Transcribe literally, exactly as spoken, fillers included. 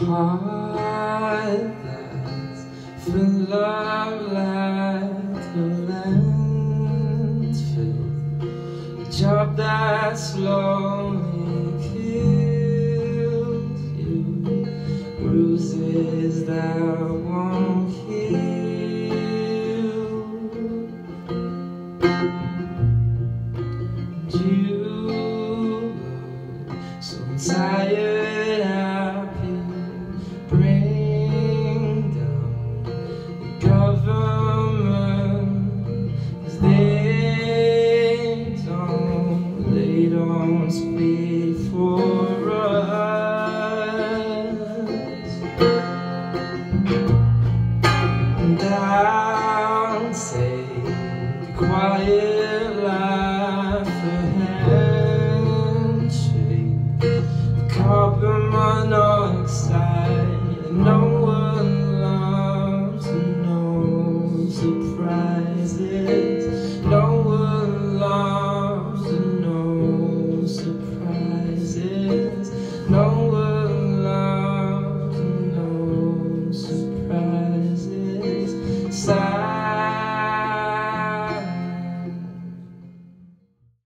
heart that's full of like a landfill, a job that slowly kills you, bruises that won't heal. You look so tired, I bring down the government, 'cause they don't, they don't speak for us. And I'll take a quiet life ahead.